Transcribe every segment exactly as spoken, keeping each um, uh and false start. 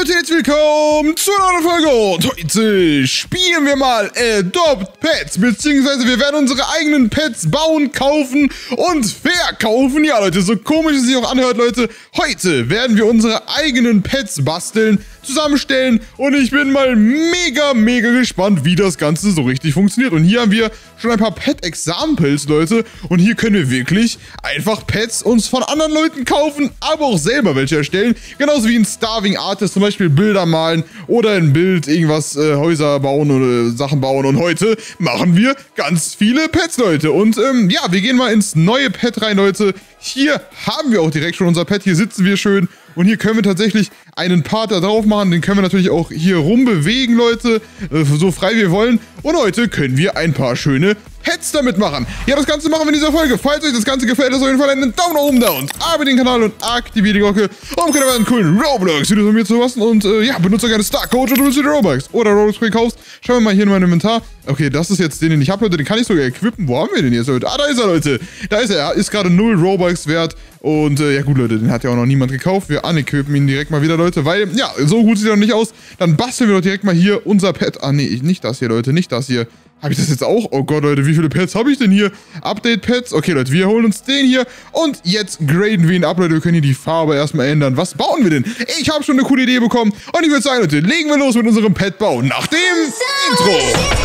Leute, herzlich willkommen zu einer neuen Folge und heute spielen wir mal Adopt Pets, beziehungsweise wir werden unsere eigenen Pets bauen, kaufen und verkaufen. Ja Leute, so komisch es sich auch anhört, Leute, heute werden wir unsere eigenen Pets basteln, zusammenstellen und ich bin mal mega, mega gespannt, wie das Ganze so richtig funktioniert. Und hier haben wir schon ein paar Pet-Examples, Leute, und hier können wir wirklich einfach Pets uns von anderen Leuten kaufen, aber auch selber welche erstellen, genauso wie ein Starving Artist zum Beispiel Bilder malen oder ein Bild irgendwas, äh, Häuser bauen oder Sachen bauen. Und heute machen wir ganz viele Pets, Leute. Und ähm, ja, wir gehen mal ins neue Pet rein, Leute. Hier haben wir auch direkt schon unser Pet, hier sitzen wir schön. Und hier können wir tatsächlich einen Part da drauf machen, den können wir natürlich auch hier rumbewegen, Leute, äh, so frei wir wollen. Und heute können wir ein paar schöne Pets damit machen. Ja, das Ganze machen wir in dieser Folge. Falls euch das Ganze gefällt, lasst auf jeden Fall einen Daumen nach oben da und abonniert den Kanal und aktiviert die Glocke, um keine weiteren coolen Roblox-Videos von mir zu lassen. Und äh, ja, benutzt auch gerne Starcode oder benutzt Robux oder Robux kaufst. Schauen wir mal hier in mein Inventar. Okay, das ist jetzt den, den ich habe, Leute. Den kann ich sogar equippen. Wo haben wir den jetzt, Leute? Ah, da ist er, Leute. Da ist er. Er ist gerade null Robux wert. Und äh, ja gut, Leute, den hat ja auch noch niemand gekauft. Wir unequippen ihn direkt mal wieder, Leute, weil, ja, so gut sieht er noch nicht aus. Dann basteln wir doch direkt mal hier unser Pet. Ah, nee, nicht das hier, Leute, nicht das hier. Habe ich das jetzt auch? Oh Gott, Leute, wie viele Pets habe ich denn hier? Update-Pets. Okay, Leute, wir holen uns den hier und jetzt graden wir ihn ab, Leute. Wir können hier die Farbe erstmal ändern. Was bauen wir denn? Ich habe schon eine coole Idee bekommen und ich würde sagen, Leute, legen wir los mit unserem Pet-Bau nach dem Intro.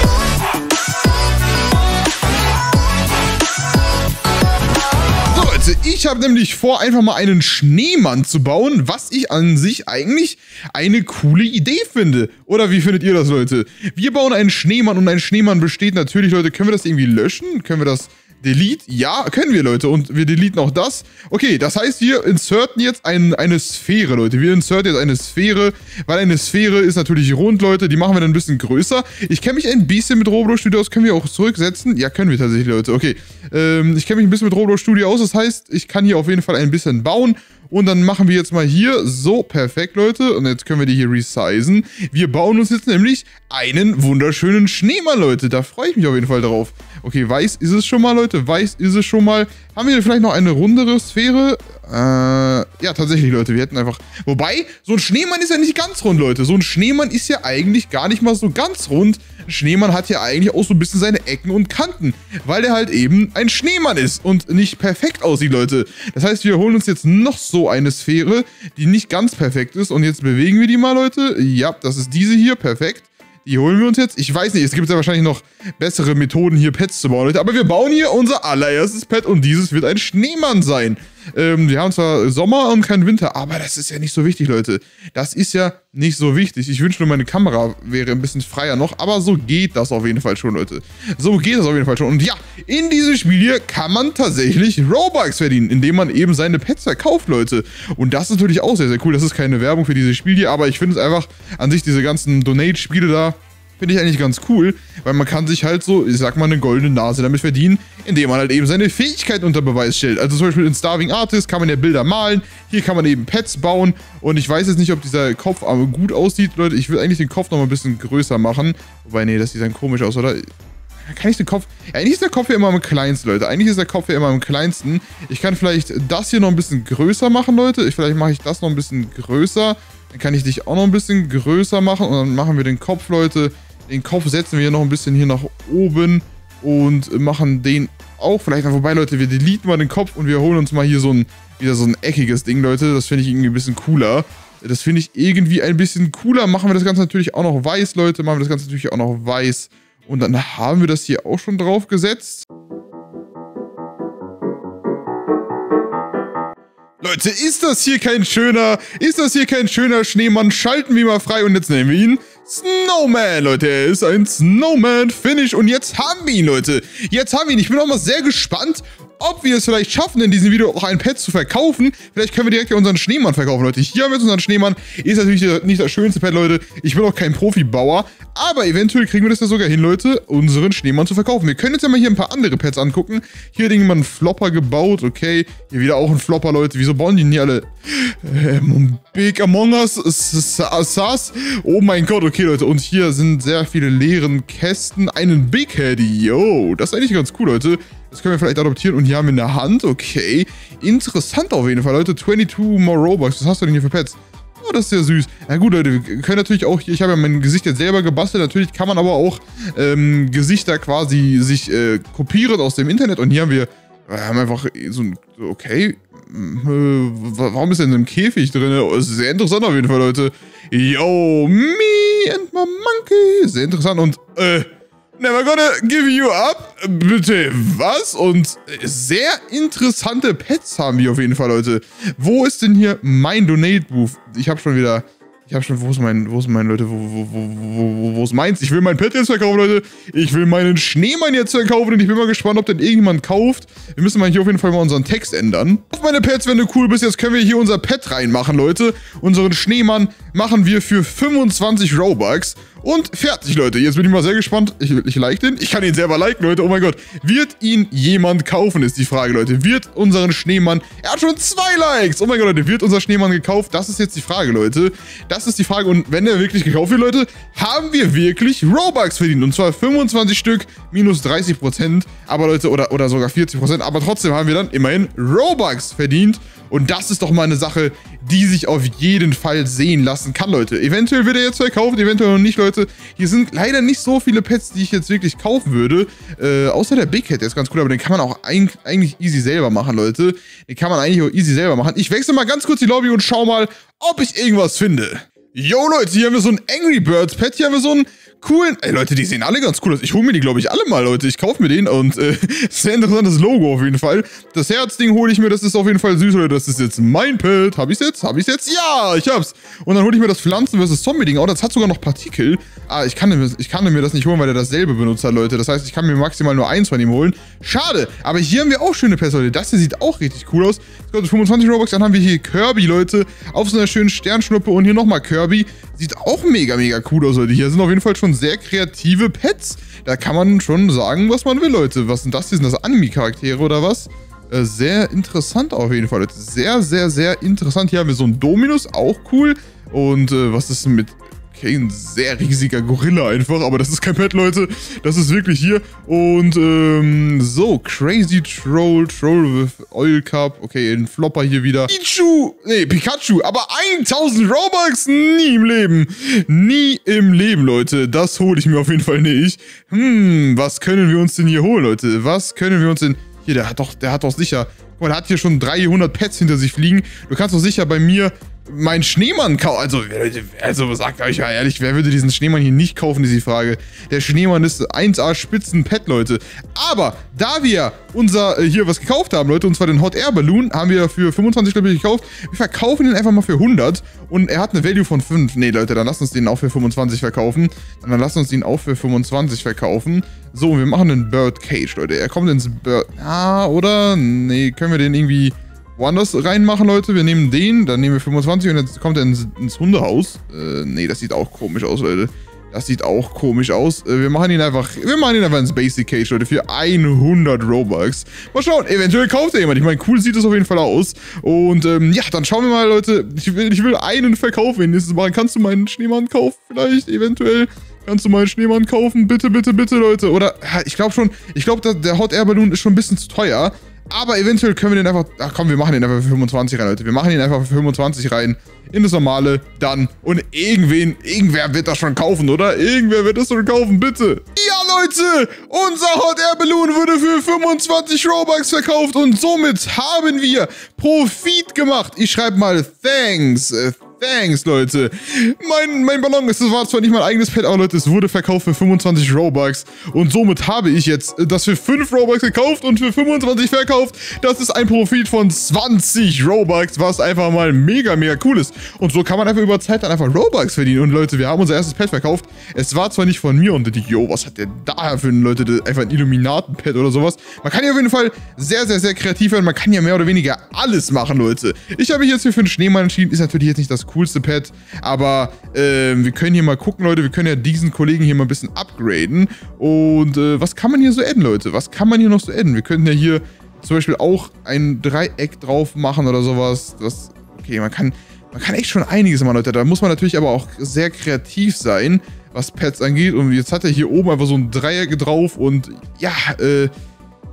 Ich habe nämlich vor, einfach mal einen Schneemann zu bauen, was ich an sich eigentlich eine coole Idee finde. Oder wie findet ihr das, Leute? Wir bauen einen Schneemann und ein Schneemann besteht natürlich, Leute, können wir das irgendwie löschen? Können wir das delete? Ja, können wir, Leute. Und wir deleten auch das. Okay, das heißt, wir inserten jetzt ein, eine Sphäre, Leute. Wir inserten jetzt eine Sphäre, weil eine Sphäre ist natürlich rund, Leute. Die machen wir dann ein bisschen größer. Ich kenne mich ein bisschen mit Roblox Studio aus. Können wir auch zurücksetzen? Ja, können wir tatsächlich, Leute. Okay, ähm, ich kenne mich ein bisschen mit Roblox Studio aus. Das heißt, ich kann hier auf jeden Fall ein bisschen bauen. Und dann machen wir jetzt mal hier so, perfekt, Leute. Und jetzt können wir die hier resizen. Wir bauen uns jetzt nämlich einen wunderschönen Schneemann, Leute. Da freue ich mich auf jeden Fall drauf. Okay, weiß ist es schon mal, Leute. Weiß ist es schon mal. Haben wir vielleicht noch eine rundere Sphäre? Äh, ja, tatsächlich, Leute. Wir hätten einfach... Wobei, so ein Schneemann ist ja nicht ganz rund, Leute. So ein Schneemann ist ja eigentlich gar nicht mal so ganz rund. Ein Schneemann hat ja eigentlich auch so ein bisschen seine Ecken und Kanten, weil er halt eben ein Schneemann ist und nicht perfekt aussieht, Leute. Das heißt, wir holen uns jetzt noch so eine Sphäre, die nicht ganz perfekt ist. Und jetzt bewegen wir die mal, Leute. Ja, das ist diese hier. Perfekt. Die holen wir uns jetzt. Ich weiß nicht, es gibt ja wahrscheinlich noch bessere Methoden, hier Pets zu bauen, Leute. Aber wir bauen hier unser allererstes Pet und dieses wird ein Schneemann sein. Ähm, wir haben zwar Sommer und keinen Winter, aber das ist ja nicht so wichtig, Leute. Das ist ja nicht so wichtig. Ich wünschte nur, meine Kamera wäre ein bisschen freier noch, aber so geht das auf jeden Fall schon, Leute. So geht das auf jeden Fall schon. Und ja, in diesem Spiel hier kann man tatsächlich Robux verdienen, indem man eben seine Pets verkauft, Leute. Und das ist natürlich auch sehr, sehr cool. Das ist keine Werbung für dieses Spiel hier, aber ich finde es einfach an sich, diese ganzen Donate-Spiele da, finde ich eigentlich ganz cool, weil man kann sich halt so, ich sag mal, eine goldene Nase damit verdienen, indem man halt eben seine Fähigkeiten unter Beweis stellt. Also zum Beispiel in Starving Artist kann man ja Bilder malen, hier kann man eben Pets bauen und ich weiß jetzt nicht, ob dieser Kopf aber gut aussieht, Leute. Ich will eigentlich den Kopf noch mal ein bisschen größer machen, wobei, nee, das sieht dann komisch aus, oder? Kann ich den Kopf... Ja, eigentlich ist der Kopf ja immer am kleinsten, Leute. Eigentlich ist der Kopf ja immer am kleinsten. Ich kann vielleicht das hier noch ein bisschen größer machen, Leute. Ich, vielleicht mache ich das noch ein bisschen größer. Dann kann ich dich auch noch ein bisschen größer machen und dann machen wir den Kopf, Leute. Den Kopf setzen wir hier noch ein bisschen hier nach oben und machen den auch vielleicht noch vorbei, Leute. Wir deleten mal den Kopf und wir holen uns mal hier so ein, wieder so ein eckiges Ding, Leute. Das finde ich irgendwie ein bisschen cooler. Das finde ich irgendwie ein bisschen cooler. Machen wir das Ganze natürlich auch noch weiß, Leute. Machen wir das Ganze natürlich auch noch weiß. Und dann haben wir das hier auch schon drauf gesetzt. Leute, ist das hier kein schöner, ist das hier kein schöner Schneemann? Schalten wir mal frei und jetzt nehmen wir ihn Snowman, Leute. Er ist ein Snowman-Finish und jetzt haben wir ihn, Leute. Jetzt haben wir ihn. Ich bin auch mal sehr gespannt, ob wir es vielleicht schaffen, in diesem Video auch ein Pet zu verkaufen. Vielleicht können wir direkt unseren Schneemann verkaufen, Leute. Hier haben wir jetzt unseren Schneemann. Ist natürlich nicht das schönste Pet, Leute. Ich bin auch kein Profibauer. Aber eventuell kriegen wir das ja sogar hin, Leute, unseren Schneemann zu verkaufen. Wir können jetzt ja mal hier ein paar andere Pets angucken. Hier hat irgendjemand einen Flopper gebaut. Okay, hier wieder auch ein Flopper, Leute. Wieso bauen die denn hier alle? Ähm, Big Among Us, Sass. Oh mein Gott, okay, Leute. Und hier sind sehr viele leeren Kästen. Einen Big Heady. Yo, das ist eigentlich ganz cool, Leute. Das können wir vielleicht adoptieren. Und hier haben wir eine Hand. Okay. Interessant auf jeden Fall, Leute. zweiundzwanzig more Robux. Was hast du denn hier für Pets? Oh, das ist ja süß. Na gut, Leute, wir können natürlich auch hier, ich habe ja mein Gesicht jetzt selber gebastelt, natürlich kann man aber auch ähm, Gesichter quasi sich äh, kopieren aus dem Internet. Und hier haben wir, wir haben einfach so ein, okay, warum ist denn so ein Käfig drin? Oh, das ist sehr interessant auf jeden Fall, Leute. Yo, me and my monkey. Sehr interessant und, äh, never gonna give you up. Bitte, was? Und sehr interessante Pets haben wir auf jeden Fall, Leute. Wo ist denn hier mein Donate-Booth? Ich habe schon wieder... Ich habe schon... Wo ist mein... Wo ist mein, Leute? Wo, wo, wo, wo, wo ist meins? Ich will mein Pet jetzt verkaufen, Leute. Ich will meinen Schneemann jetzt verkaufen und ich bin mal gespannt, ob denn irgendjemand kauft. Wir müssen mal hier auf jeden Fall mal unseren Text ändern. Auf meine Pets, wenn du cool bist, jetzt können wir hier unser Pet reinmachen, Leute. Unseren Schneemann machen wir für fünfundzwanzig Robux. Und fertig, Leute. Jetzt bin ich mal sehr gespannt. Ich, ich like den. Ich kann ihn selber liken, Leute. Oh mein Gott. Wird ihn jemand kaufen, ist die Frage, Leute. Wird unseren Schneemann... Er hat schon zwei Likes. Oh mein Gott, Leute. Wird unser Schneemann gekauft? Das ist jetzt die Frage, Leute. Das ist die Frage. Und wenn der wirklich gekauft wird, Leute, haben wir wirklich Robux verdient. Und zwar fünfundzwanzig Stück, minus dreißig Prozent. Aber, Leute, oder, oder sogar vierzig Prozent. Aber trotzdem haben wir dann immerhin Robux verdient. Und das ist doch mal eine Sache, die sich auf jeden Fall sehen lassen kann, Leute. Eventuell wird er jetzt verkauft, eventuell noch nicht, Leute. Hier sind leider nicht so viele Pets, die ich jetzt wirklich kaufen würde. Äh, außer der Big Cat, der ist ganz cool, aber den kann man auch eigentlich easy selber machen, Leute. Den kann man eigentlich auch easy selber machen. Ich wechsle mal ganz kurz die Lobby und schau mal, ob ich irgendwas finde. Yo, Leute, hier haben wir so ein Angry Birds Pet, hier haben wir so einen coolen... Ey, Leute, die sehen alle ganz cool aus. Ich hole mir die, glaube ich, alle mal, Leute. Ich kaufe mir den und äh, sehr interessantes Logo auf jeden Fall. Das Herzding hole ich mir, das ist auf jeden Fall süß, Leute. Das ist jetzt mein Pet. Hab ich's jetzt? Hab ich's jetzt? Ja, ich hab's. Und dann hole ich mir das Pflanzen versus Zombie-Ding. Oh, das hat sogar noch Partikel. Ah, ich kann, ich kann mir das nicht holen, weil der dasselbe benutzt hat, Leute. Das heißt, ich kann mir maximal nur eins von ihm holen. Schade. Aber hier haben wir auch schöne Pets, Leute. Das hier sieht auch richtig cool aus. Das kostet fünfundzwanzig Robux. Dann haben wir hier Kirby, Leute. Auf so einer schönen Sternschnuppe. Und hier nochmal Kirby. Sieht auch mega, mega cool aus, Leute. Hier sind auf jeden Fall schon sehr kreative Pets. Da kann man schon sagen, was man will, Leute. Was sind das? Hier sind das Anime-Charaktere oder was? Äh, sehr interessant auf jeden Fall, Leute. Sehr, sehr, sehr interessant. Hier haben wir so einen Dominus, auch cool. Und äh, was ist denn mit... Okay, ein sehr riesiger Gorilla einfach, aber das ist kein Pet, Leute. Das ist wirklich hier. Und, ähm, so, Crazy Troll, Troll with Oil Cup. Okay, ein Flopper hier wieder. Pichu, nee, Pikachu, aber tausend Robux? Nie im Leben. Nie im Leben, Leute. Das hole ich mir auf jeden Fall nicht. Hm, was können wir uns denn hier holen, Leute? Was können wir uns denn... Hier, der hat doch, der hat doch sicher... Guck mal, der hat hier schon dreihundert Pets hinter sich fliegen. Du kannst doch sicher bei mir... Mein Schneemann kaufen. Also, also sagt euch ja ehrlich, wer würde diesen Schneemann hier nicht kaufen, ist die Frage. Der Schneemann ist eins A Spitzen-Pet, Leute. Aber da wir unser äh, hier was gekauft haben, Leute, und zwar den Hot Air Balloon, haben wir für fünfundzwanzig, glaube ich, gekauft. Wir verkaufen den einfach mal für hundert und er hat eine Value von fünf. Nee, Leute, dann lasst uns den auch für fünfundzwanzig verkaufen. Dann lasst uns den auch für fünfundzwanzig verkaufen. So, wir machen einen Bird Cage, Leute. Er kommt ins Bird... Ah, oder? Nee, können wir den irgendwie... woanders reinmachen, Leute. Wir nehmen den, dann nehmen wir fünfundzwanzig und jetzt kommt er ins, ins Hundehaus. Äh, nee, das sieht auch komisch aus, Leute. Das sieht auch komisch aus. Äh, wir machen ihn einfach, wir machen ihn einfach ins Basic Cage, Leute, für hundert Robux. Mal schauen, eventuell kauft er jemand. Ich meine, cool sieht es auf jeden Fall aus. Und, ähm, ja, dann schauen wir mal, Leute. Ich will, ich will einen Verkauf nächstes Mal. Kannst du meinen Schneemann kaufen, vielleicht, eventuell? Kannst du meinen Schneemann kaufen? Bitte, bitte, bitte, Leute. Oder, ich glaube schon, ich glaube, der Hot Air Balloon ist schon ein bisschen zu teuer. Aber eventuell können wir den einfach... Ach komm, wir machen den einfach für fünfundzwanzig rein, Leute. Wir machen den einfach für fünfundzwanzig rein. In das normale, dann. Und irgendwen, irgendwer wird das schon kaufen, oder? Irgendwer wird das schon kaufen, bitte. Ja, Leute! Unser Hot Air Balloon wurde für fünfundzwanzig Robux verkauft. Und somit haben wir Profit gemacht. Ich schreibe mal Thanks. Thanks, Leute. Mein, mein Ballon, es war zwar nicht mein eigenes Pet, aber Leute, es wurde verkauft für fünfundzwanzig Robux. Und somit habe ich jetzt das für fünf Robux gekauft und für fünfundzwanzig verkauft. Das ist ein Profit von zwanzig Robux, was einfach mal mega, mega cool ist. Und so kann man einfach über Zeit dann einfach Robux verdienen. Und Leute, wir haben unser erstes Pet verkauft. Es war zwar nicht von mir und die, yo, was hat der da für ein, Leute, einfach ein Illuminaten-Pet oder sowas. Man kann ja auf jeden Fall sehr, sehr, sehr kreativ werden. Man kann ja mehr oder weniger alles machen, Leute. Ich habe mich jetzt hier für einen Schneemann entschieden. Ist natürlich jetzt nicht das coolste Pet, aber äh, wir können hier mal gucken, Leute, wir können ja diesen Kollegen hier mal ein bisschen upgraden und äh, was kann man hier so adden, Leute? Was kann man hier noch so adden? Wir könnten ja hier zum Beispiel auch ein Dreieck drauf machen oder sowas. Das, okay, man kann, man kann echt schon einiges machen, Leute. Da muss man natürlich aber auch sehr kreativ sein, was Pets angeht und jetzt hat er hier oben einfach so ein Dreieck drauf und ja, äh,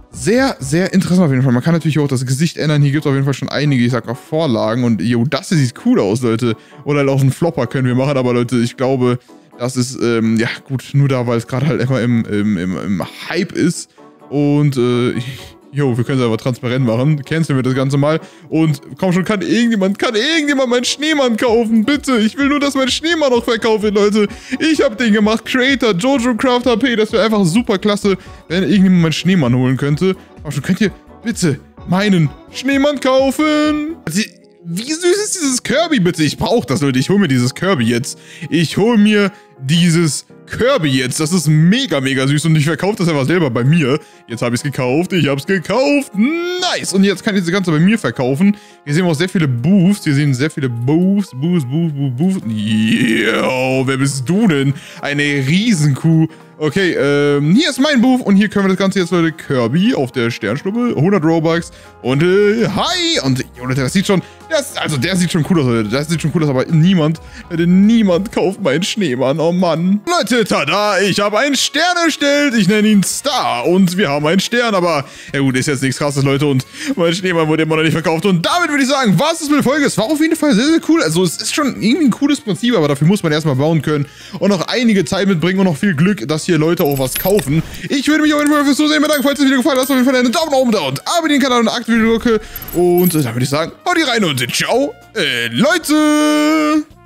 sehr, sehr interessant auf jeden Fall. Man kann natürlich auch das Gesicht ändern. Hier gibt es auf jeden Fall schon einige, ich sag mal, Vorlagen. Und jo, das hier sieht cool aus, Leute. Oder halt auf einen Flopper können wir machen. Aber Leute, ich glaube, das ist, ähm, ja gut, nur da, weil es gerade halt immer im, im, im, im Hype ist. Und, äh, jo, wir können es aber transparent machen. Canceln wir das Ganze mal. Und komm schon, kann irgendjemand, kann irgendjemand meinen Schneemann kaufen? Bitte, ich will nur, dass mein Schneemann noch verkauft wird, Leute. Ich habe den gemacht. Creator, Jojo Craft H P. Das wäre einfach super klasse, wenn irgendjemand meinen Schneemann holen könnte. Komm schon, könnt ihr bitte meinen Schneemann kaufen? Also, wie süß ist dieses Kirby, bitte? Ich brauche das, Leute. Ich hole mir dieses Kirby jetzt. Ich hole mir dieses Kirby jetzt. Das ist mega, mega süß. Und ich verkaufe das einfach selber bei mir. Jetzt habe ich es gekauft. Ich habe es gekauft. Nice. Und jetzt kann ich das Ganze bei mir verkaufen. Hier sehen wir auch sehr viele Booths. Hier sehen sehr viele Booths. Booths, Booths, Booths, Booths. Yo, wer bist du denn? Eine Riesenkuh. Okay, ähm, hier ist mein Booth und hier können wir das Ganze jetzt, Leute, Kirby auf der Sternschnuppe, hundert Robux und, äh, hi! Und, Leute, das sieht schon, das, also der sieht schon cool aus, Leute, das sieht schon cool aus, aber niemand, Leute, niemand kauft meinen Schneemann, oh Mann. Leute, tada, ich habe einen Stern erstellt, ich nenne ihn Star und wir haben einen Stern, aber, ja gut, ist jetzt nichts Krasses, Leute, und mein Schneemann wurde immer noch nicht verkauft und damit würde ich sagen, was ist mit der Folge? Es war auf jeden Fall sehr, sehr cool, also es ist schon irgendwie ein cooles Prinzip, aber dafür muss man erstmal bauen können und noch einige Zeit mitbringen und noch viel Glück, dass hier Leute auch was kaufen. Ich würde mich auf jeden Fall fürs Zusehen bedanken. Falls es dir gefallen hat, lasst auf jeden Fall einen Daumen nach oben da und abonnieren den Kanal und aktivieren die Glocke. Und dann würde ich sagen, haut die rein und ciao, äh, Leute!